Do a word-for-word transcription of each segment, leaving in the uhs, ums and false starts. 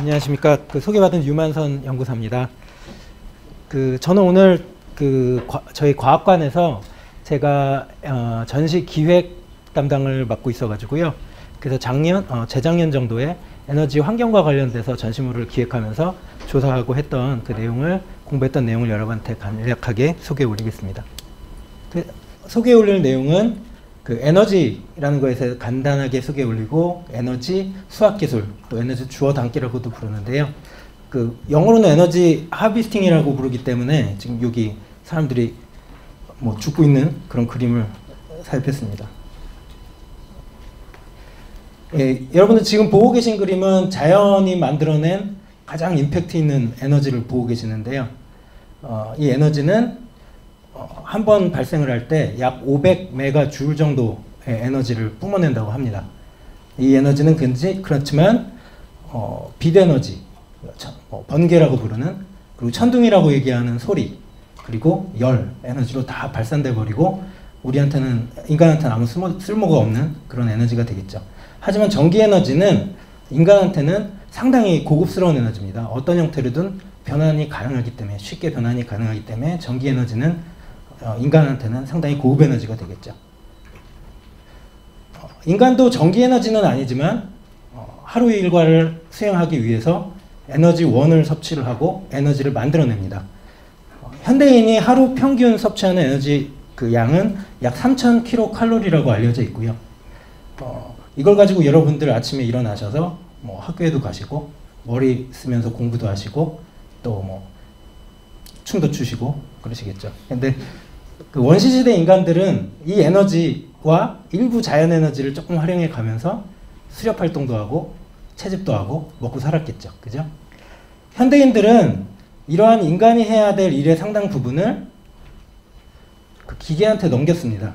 안녕하십니까. 그 소개받은 유만선 연구사입니다. 그 저는 오늘 그 과, 저희 과학관에서 제가 어, 전시 기획 담당을 맡고 있어가지고요. 그래서 작년, 어, 재작년 정도에 에너지 환경과 관련돼서 전시물을 기획하면서 조사하고 했던 그 내용을 공부했던 내용을 여러분한테 간략하게 소개해 올리겠습니다. 그 소개해 올릴 내용은 그 에너지라는 거에서 간단하게 소개해 올리고, 에너지 수학기술, 또 에너지 주워 담기라고도 부르는데요. 그 영어로는 에너지 하비스팅이라고 부르기 때문에 지금 여기 사람들이 뭐 죽고 있는 그런 그림을 살폈습니다. 예, 여러분들 지금 보고 계신 그림은 자연이 만들어낸 가장 임팩트 있는 에너지를 보고 계시는데요. 어, 이 에너지는 어, 한 번 발생을 할 때 약 오백 메가줄 정도의 에너지를 뿜어낸다고 합니다. 이 에너지는 근지 그렇지만 어, 빛에너지, 어, 번개라고 부르는, 그리고 천둥이라고 얘기하는 소리, 그리고 열 에너지로 다 발산돼 버리고 우리한테는, 인간한테는 아무 쓸모, 쓸모가 없는 그런 에너지가 되겠죠. 하지만 전기 에너지는 인간한테는 상당히 고급스러운 에너지입니다. 어떤 형태로든 변환이 가능하기 때문에, 쉽게 변환이 가능하기 때문에 전기 에너지는 어, 인간한테는 상당히 고급 에너지가 되겠죠. 어, 인간도 전기 에너지는 아니지만 어, 하루 일과를 수행하기 위해서 에너지원을 섭취를 하고 에너지를 만들어냅니다. 어, 현대인이 하루 평균 섭취하는 에너지 그 양은 약 삼천 킬로칼로리라고 알려져 있고요. 어, 이걸 가지고 여러분들 아침에 일어나셔서 뭐 학교에도 가시고, 머리 쓰면서 공부도 하시고, 또 뭐 춤도 추시고 그러시겠죠. 근데 그 원시시대 인간들은 이 에너지와 일부 자연 에너지를 조금 활용해 가면서 수렵 활동도 하고 채집도 하고 먹고 살았겠죠. 그죠? 현대인들은 이러한 인간이 해야 될 일의 상당 부분을 그 기계한테 넘겼습니다.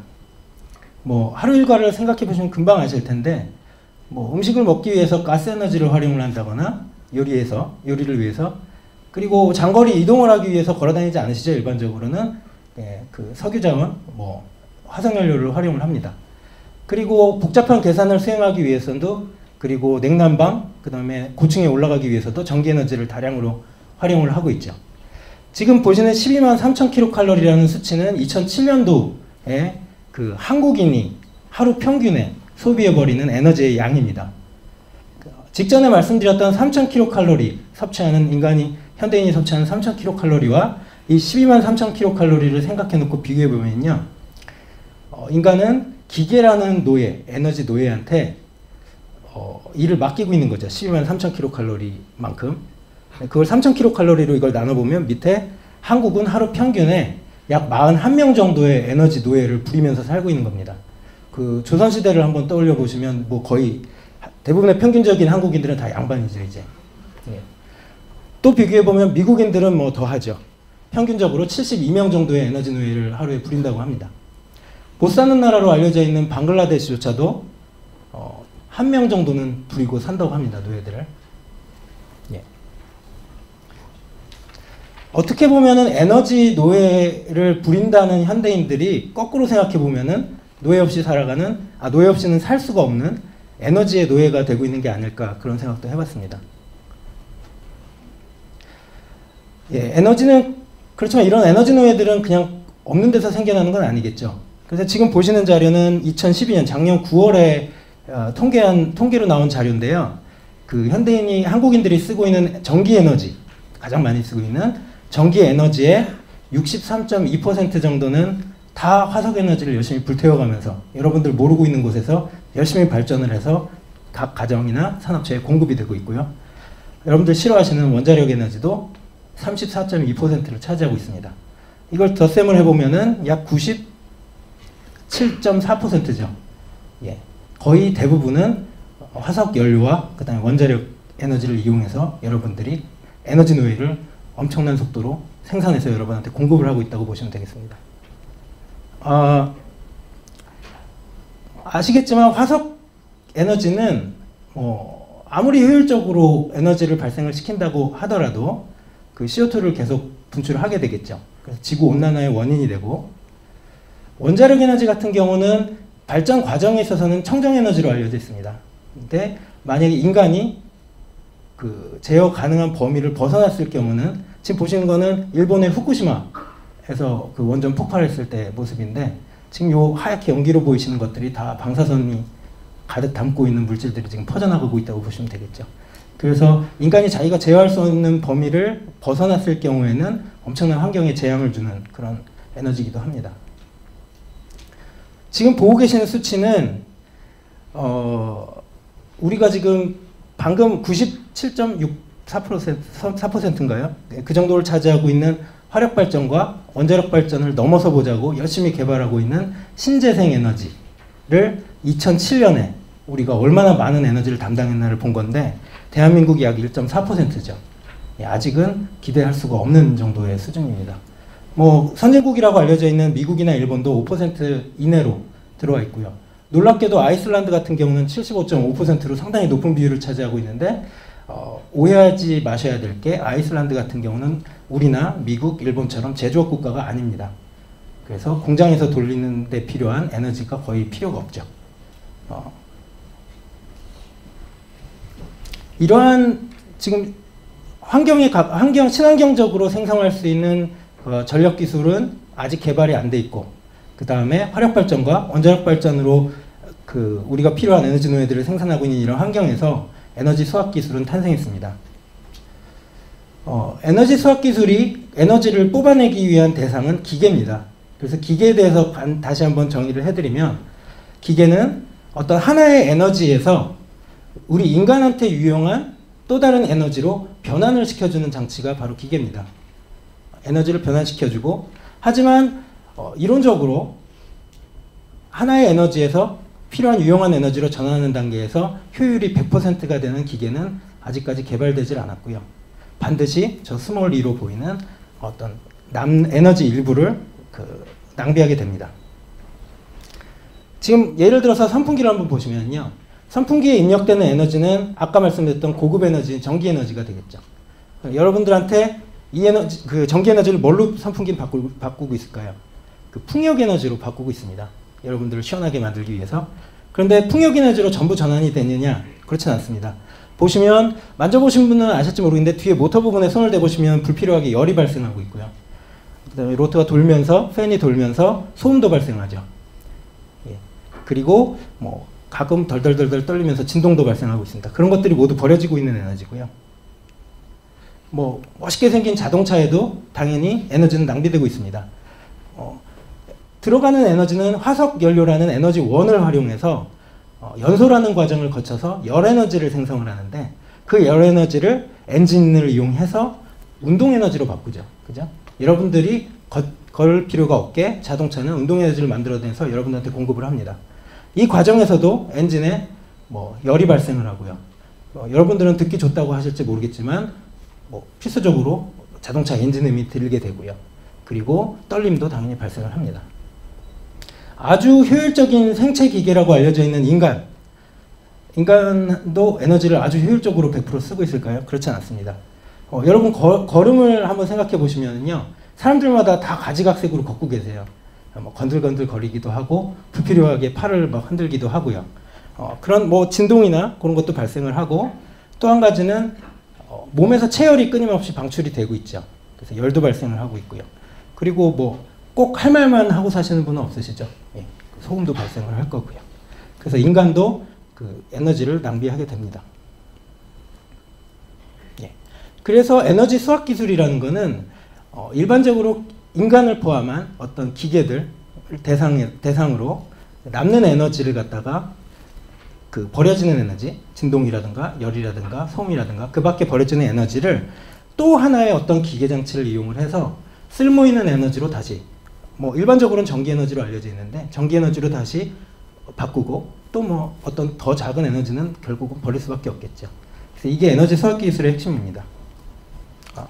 뭐 하루 일과를 생각해 보시면 금방 아실 텐데, 뭐 음식을 먹기 위해서 가스 에너지를 활용을 한다거나, 요리해서 요리를 위해서, 그리고 장거리 이동을 하기 위해서 걸어 다니지 않으시죠? 일반적으로는 예, 그 석유자원, 뭐 화석연료를 활용을 합니다. 그리고 복잡한 계산을 수행하기 위해서도, 그리고 냉난방, 그 다음에 고층에 올라가기 위해서도 전기에너지를 다량으로 활용을 하고 있죠. 지금 보시는 십이만 삼천 킬로칼로리라는 수치는 이천칠 년도에 그 한국인이 하루 평균에 소비해버리는 에너지의 양입니다. 직전에 말씀드렸던 삼천 킬로칼로리 섭취하는 인간이, 현대인이 섭취하는 삼천 킬로칼로리와 이 십이만 삼천 킬로칼로리를 생각해 놓고 비교해 보면요, 어, 인간은 기계라는 노예, 에너지 노예한테 어, 일을 맡기고 있는 거죠. 십이만 삼천 킬로칼로리만큼. 그걸 삼천 킬로칼로리로 이걸 나눠보면 밑에 한국은 하루 평균에 약 사십일 명 정도의 에너지 노예를 부리면서 살고 있는 겁니다. 그 조선시대를 한번 떠올려 보시면 뭐 거의 대부분의 평균적인 한국인들은 다 양반이죠, 이제. 예. 또 비교해 보면 미국인들은 뭐 더 하죠. 평균적으로 칠십이 명 정도의 에너지 노예를 하루에 부린다고 합니다. 못 사는 나라로 알려져 있는 방글라데시조차도 어, 한 명 정도는 부리고 산다고 합니다, 노예들을. 예. 어떻게 보면은 에너지 노예를 부린다는 현대인들이 거꾸로 생각해 보면은 노예 없이 살아가는, 아, 노예 없이는 살 수가 없는 에너지의 노예가 되고 있는 게 아닐까, 그런 생각도 해봤습니다. 예, 에너지는, 그렇지만 이런 에너지 노예들은 그냥 없는 데서 생겨나는 건 아니겠죠. 그래서 지금 보시는 자료는 이천십이 년 작년 구월에 어, 통계한, 통계로 나온 자료인데요. 그 현대인이, 한국인들이 쓰고 있는 전기 에너지, 가장 많이 쓰고 있는 전기 에너지의 육십삼 점 이 퍼센트 정도는 다 화석 에너지를 열심히 불태워가면서 여러분들 모르고 있는 곳에서 열심히 발전을 해서 각 가정이나 산업체에 공급이 되고 있고요. 여러분들 싫어하시는 원자력 에너지도 삼십사 점 이 퍼센트를 차지하고 있습니다. 이걸 덧셈을 해보면은 약 구십칠 점 사 퍼센트죠. 예. 거의 대부분은 화석 연료와 그 다음에 원자력 에너지를 이용해서 여러분들이 에너지 노예를 엄청난 속도로 생산해서 여러분한테 공급을 하고 있다고 보시면 되겠습니다. 어, 아시겠지만 화석 에너지는 어, 아무리 효율적으로 에너지를 발생을 시킨다고 하더라도 그 씨오투를 계속 분출하게 되겠죠. 그래서 지구 온난화의 원인이 되고, 원자력 에너지 같은 경우는 발전 과정에 있어서는 청정 에너지로 알려져 있습니다. 근데 만약에 인간이 그 제어 가능한 범위를 벗어났을 경우는 지금 보시는 거는 일본의 후쿠시마에서 그 원전 폭발했을 때 모습인데 지금 요 하얗게 연기로 보이시는 것들이 다 방사선이 가득 담고 있는 물질들이 지금 퍼져나가고 있다고 보시면 되겠죠. 그래서 인간이 자기가 제어할 수 없는 범위를 벗어났을 경우에는 엄청난 환경에 재앙을 주는 그런 에너지이기도 합니다. 지금 보고 계시는 수치는 어, 우리가 지금 방금 구십칠 점 육사 퍼센트인가요? 그 정도를 차지하고 있는 화력발전과 원자력 발전을 넘어서 보자고 열심히 개발하고 있는 신재생 에너지를 이천칠 년에 우리가 얼마나 많은 에너지를 담당했나를 본 건데 대한민국이 약 일 점 사 퍼센트죠. 아직은 기대할 수가 없는 정도의 수준입니다. 뭐 선진국이라고 알려져 있는 미국이나 일본도 오 퍼센트 이내로 들어와 있고요. 놀랍게도 아이슬란드 같은 경우는 칠십오 점 오 퍼센트로 상당히 높은 비율을 차지하고 있는데 어, 오해하지 마셔야 될 게 아이슬란드 같은 경우는 우리나 미국, 일본처럼 제조업 국가가 아닙니다. 그래서 공장에서 돌리는 데 필요한 에너지가 거의 필요가 없죠. 어, 이러한 지금 환경에 환경 친환경적으로 생성할 수 있는 어, 전력 기술은 아직 개발이 안 돼 있고 그 다음에 화력 발전과 원자력 발전으로 그 우리가 필요한 에너지 노예들을 생산하고 있는 이런 환경에서 에너지 수학 기술은 탄생했습니다. 어, 에너지 수학 기술이 에너지를 뽑아내기 위한 대상은 기계입니다. 그래서 기계에 대해서 간, 다시 한번 정의를 해드리면 기계는 어떤 하나의 에너지에서 우리 인간한테 유용한 또 다른 에너지로 변환을 시켜주는 장치가 바로 기계입니다. 에너지를 변환시켜주고 하지만 어, 이론적으로 하나의 에너지에서 필요한 유용한 에너지로 전환하는 단계에서 효율이 백 퍼센트가 되는 기계는 아직까지 개발되질 않았고요. 반드시 저 스몰 이로 보이는 어떤 남 에너지 일부를 그 낭비하게 됩니다. 지금 예를 들어서 선풍기를 한번 보시면요. 선풍기에 입력되는 에너지는 아까 말씀드렸던 고급 에너지, 전기 에너지가 되겠죠. 여러분들한테 이 에너지, 그 전기 에너지를 뭘로 선풍기를 바꾸고, 바꾸고 있을까요? 그 풍력 에너지로 바꾸고 있습니다. 여러분들을 시원하게 만들기 위해서. 그런데 풍력 에너지로 전부 전환이 되느냐? 그렇진 않습니다. 보시면 만져보신 분은 아실지 모르겠는데 뒤에 모터 부분에 손을 대보시면 불필요하게 열이 발생하고 있고요. 그 다음에 로터가 돌면서 팬이 돌면서 소음도 발생하죠. 예. 그리고 뭐 가끔 덜덜덜덜 떨리면서 진동도 발생하고 있습니다. 그런 것들이 모두 버려지고 있는 에너지고요. 뭐 멋있게 생긴 자동차에도 당연히 에너지는 낭비되고 있습니다. 어, 들어가는 에너지는 화석 연료라는 에너지 원을 활용해서 어, 연소라는 과정을 거쳐서 열 에너지를 생성을 하는데 그 열 에너지를 엔진을 이용해서 운동 에너지로 바꾸죠. 그죠? 여러분들이 거, 걸 필요가 없게 자동차는 운동 에너지를 만들어내서 여러분들한테 공급을 합니다. 이 과정에서도 엔진에 뭐 열이 발생을 하고요. 어, 여러분들은 듣기 좋다고 하실지 모르겠지만 뭐 필수적으로 자동차 엔진음이 들리게 되고요. 그리고 떨림도 당연히 발생을 합니다. 아주 효율적인 생체 기계라고 알려져 있는 인간. 인간도 에너지를 아주 효율적으로 백 퍼센트 쓰고 있을까요? 그렇지 않습니다. 어, 여러분 거, 걸음을 한번 생각해 보시면요. 사람들마다 다 가지각색으로 걷고 계세요. 뭐 건들건들 거리기도 하고 불필요하게 팔을 막 흔들기도 하고요. 어, 그런 뭐 진동이나 그런 것도 발생을 하고 또 한 가지는 어, 몸에서 체열이 끊임없이 방출이 되고 있죠. 그래서 열도 발생을 하고 있고요. 그리고 뭐 꼭 할 말만 하고 사시는 분은 없으시죠? 예, 소음도 발생을 할 거고요. 그래서 인간도 그 에너지를 낭비하게 됩니다. 예. 그래서 에너지 수학 기술이라는 거는 어, 일반적으로 인간을 포함한 어떤 기계들 대상, 대상으로 남는 에너지를 갖다가 그 버려지는 에너지, 진동이라든가 열이라든가 소음이라든가 그 밖에 버려지는 에너지를 또 하나의 어떤 기계 장치를 이용을 해서 쓸모 있는 에너지로 다시 뭐 일반적으로는 전기 에너지로 알려져 있는데 전기 에너지로 다시 바꾸고 또 뭐 어떤 더 작은 에너지는 결국은 버릴 수밖에 없겠죠. 그래서 이게 에너지 수학 기술의 핵심입니다. 어,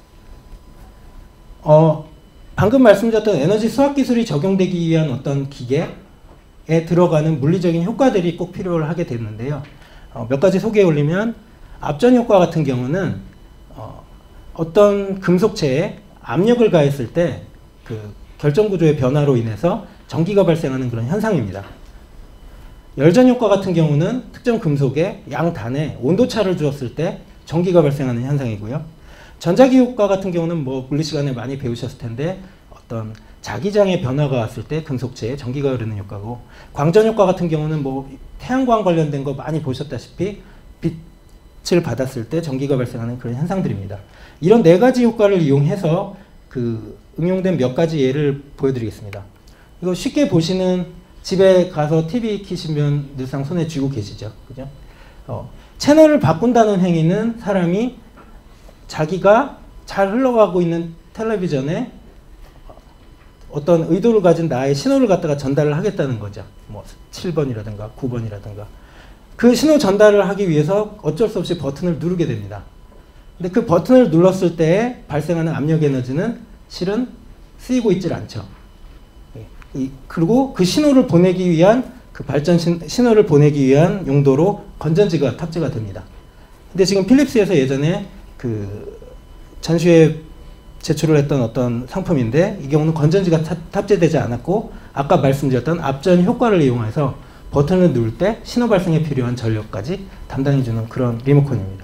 어 방금 말씀드렸던 에너지 수학 기술이 적용되기 위한 어떤 기계에 들어가는 물리적인 효과들이 꼭 필요를 하게 되는데요. 어, 몇 가지 소개해 올리면 압전 효과 같은 경우는 어, 어떤 금속체에 압력을 가했을 때 그 결정 구조의 변화로 인해서 전기가 발생하는 그런 현상입니다. 열전 효과 같은 경우는 특정 금속의 양 단에 온도 차를 주었을 때 전기가 발생하는 현상이고요. 전자기후과 같은 경우는 뭐 물리 시간에 많이 배우셨을 텐데 어떤 자기장의 변화가 왔을 때 금속체에 전기가 흐르는 효과고, 광전효과 같은 경우는 뭐 태양광 관련된 거 많이 보셨다시피 빛을 받았을 때 전기가 발생하는 그런 현상들입니다. 이런 네 가지 효과를 이용해서 그 응용된 몇 가지 예를 보여드리겠습니다. 이거 쉽게 보시는, 집에 가서 티비 키시면 늘상 손에 쥐고 계시죠, 그죠? 어, 채널을 바꾼다는 행위는 사람이 자기가 잘 흘러가고 있는 텔레비전에 어떤 의도를 가진 나의 신호를 갖다가 전달을 하겠다는 거죠. 뭐 칠 번이라든가 구 번이라든가. 그 신호 전달을 하기 위해서 어쩔 수 없이 버튼을 누르게 됩니다. 근데 그 버튼을 눌렀을 때 발생하는 압력 에너지는 실은 쓰이고 있질 않죠. 이, 그리고 그 신호를 보내기 위한, 그 발전 신, 신호를 보내기 위한 용도로 건전지가 탑재가 됩니다. 근데 지금 필립스에서 예전에 그 전시회에 제출을 했던 어떤 상품인데, 이 경우는 건전지가 탑, 탑재되지 않았고 아까 말씀드렸던 앞전 효과를 이용해서 버튼을 누를 때 신호 발생에 필요한 전력까지 담당해주는 그런 리모컨입니다.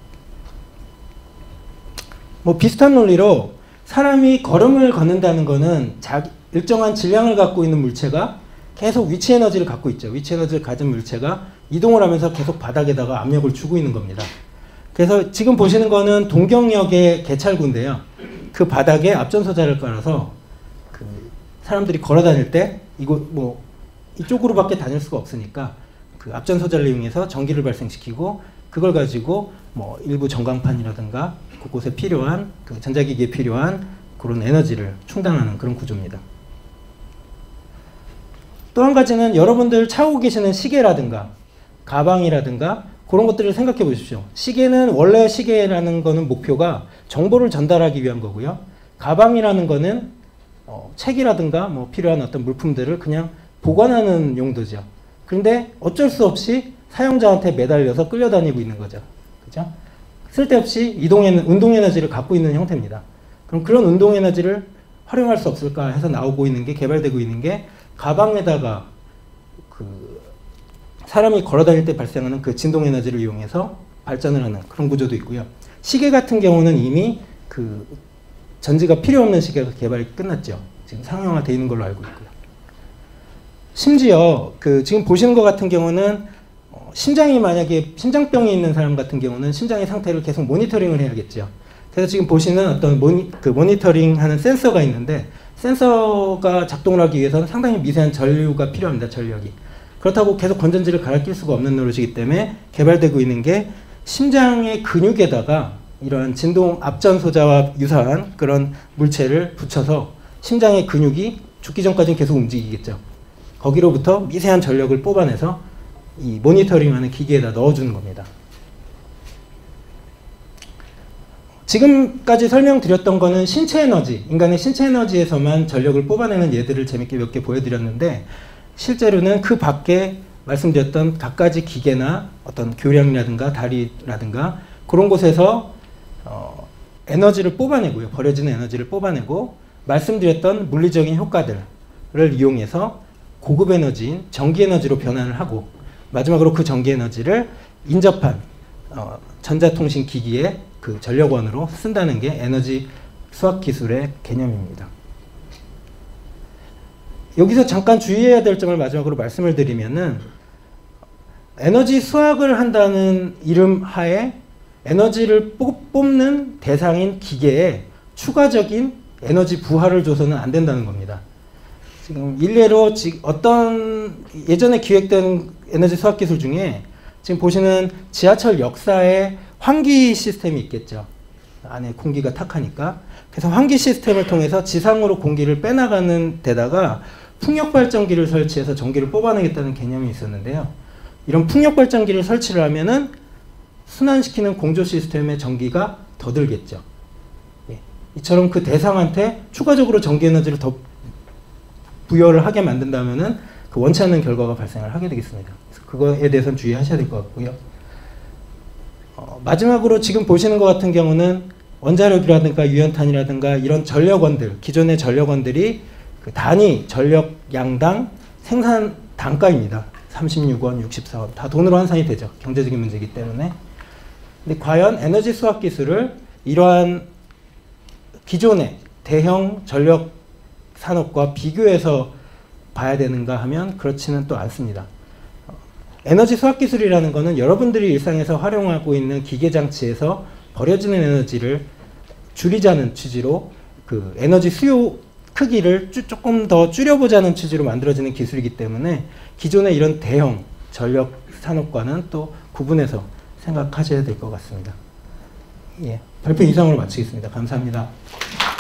뭐 비슷한 논리로 사람이 걸음을 걷는다는 것은 자기 일정한 질량을 갖고 있는 물체가 계속 위치 에너지를 갖고 있죠. 위치 에너지를 가진 물체가 이동을 하면서 계속 바닥에다가 압력을 주고 있는 겁니다. 그래서 지금 보시는 거는 동경역의 개찰구인데요. 그 바닥에 앞전소자를 깔아서 그 사람들이 걸어 다닐 때 이거 뭐 이쪽으로밖에 다닐 수가 없으니까 그 앞전소자를 이용해서 전기를 발생시키고, 그걸 가지고 뭐 일부 전광판이라든가 그곳에 필요한 그 전자기기에 필요한 그런 에너지를 충당하는 그런 구조입니다. 또 한 가지는 여러분들 차고 계시는 시계라든가 가방이라든가 그런 것들을 생각해 보십시오. 시계는 원래 시계라는 거는 목표가 정보를 전달하기 위한 거고요. 가방이라는 거는 어, 책이라든가 뭐 필요한 어떤 물품들을 그냥 보관하는 용도죠. 그런데 어쩔 수 없이 사용자한테 매달려서 끌려다니고 있는 거죠. 그죠? 쓸데없이 이동에, 운동 에너지를 갖고 있는 형태입니다. 그럼 그런 운동 에너지를 활용할 수 없을까 해서 나오고 있는 게, 개발되고 있는 게 가방에다가 그 사람이 걸어 다닐 때 발생하는 그 진동 에너지를 이용해서 발전을 하는 그런 구조도 있고요. 시계 같은 경우는 이미 그 전지가 필요 없는 시계가 개발이 끝났죠. 지금 상용화되어 있는 걸로 알고 있고요. 심지어 그 지금 보시는 것 같은 경우는 어 심장이 만약에 심장병이 있는 사람 같은 경우는 심장의 상태를 계속 모니터링을 해야겠죠. 그래서 지금 보시는 어떤 모니, 그 모니터링 하는 센서가 있는데, 센서가 작동을 하기 위해서는 상당히 미세한 전류가 필요합니다. 전력이. 그렇다고 계속 건전지를 갈아 낄 수가 없는 노릇이기 때문에 개발되고 있는 게 심장의 근육에다가 이러한 진동 앞전 소자와 유사한 그런 물체를 붙여서 심장의 근육이 죽기 전까지는 계속 움직이겠죠. 거기로부터 미세한 전력을 뽑아내서 이 모니터링하는 기기에다 넣어주는 겁니다. 지금까지 설명드렸던 거는 신체 에너지, 인간의 신체 에너지에서만 전력을 뽑아내는 예들을 재밌게 몇 개 보여드렸는데, 실제로는 그 밖에 말씀드렸던 갖가지 기계나 어떤 교량이라든가 다리라든가 그런 곳에서 어, 에너지를 뽑아내고요. 버려지는 에너지를 뽑아내고, 말씀드렸던 물리적인 효과들을 이용해서 고급 에너지인 전기 에너지로 변환을 하고, 마지막으로 그 전기 에너지를 인접한 어, 전자통신 기기에 그 전력원으로 쓴다는 게 에너지 수학 기술의 개념입니다. 여기서 잠깐 주의해야 될 점을 마지막으로 말씀을 드리면은, 에너지 수학을 한다는 이름 하에 에너지를 뽑는 대상인 기계에 추가적인 에너지 부하를 줘서는 안 된다는 겁니다. 지금 일례로 어떤 예전에 기획된 에너지 수학 기술 중에 지금 보시는 지하철 역사에 환기 시스템이 있겠죠. 안에 공기가 탁하니까. 그래서 환기 시스템을 통해서 지상으로 공기를 빼나가는 데다가 풍력발전기를 설치해서 전기를 뽑아내겠다는 개념이 있었는데요. 이런 풍력발전기를 설치를 하면은 순환시키는 공조 시스템의 전기가 더 들겠죠. 예. 이처럼 그 대상한테 추가적으로 전기 에너지를 더 부여를 하게 만든다면은 그 원치 않는 결과가 발생을 하게 되겠습니다. 그래서 그거에 대해서는 주의하셔야 될 것 같고요. 어, 마지막으로 지금 보시는 것 같은 경우는 원자력이라든가 유연탄이라든가 이런 전력원들, 기존의 전력원들이 그 단위 전력 양당 생산 단가입니다. 삼십육 원, 육십사 원 다 돈으로 환산이 되죠. 경제적인 문제이기 때문에. 근데 과연 에너지 수학 기술을 이러한 기존의 대형 전력 산업과 비교해서 봐야 되는가 하면 그렇지는 또 않습니다. 에너지 수학 기술이라는 것은 여러분들이 일상에서 활용하고 있는 기계 장치에서 버려지는 에너지를 줄이자는 취지로 그 에너지 수요 크기를 쭈, 조금 더 줄여보자는 취지로 만들어지는 기술이기 때문에 기존의 이런 대형 전력 산업과는 또 구분해서 생각하셔야 될 것 같습니다. 예, 발표 이상으로 마치겠습니다. 감사합니다.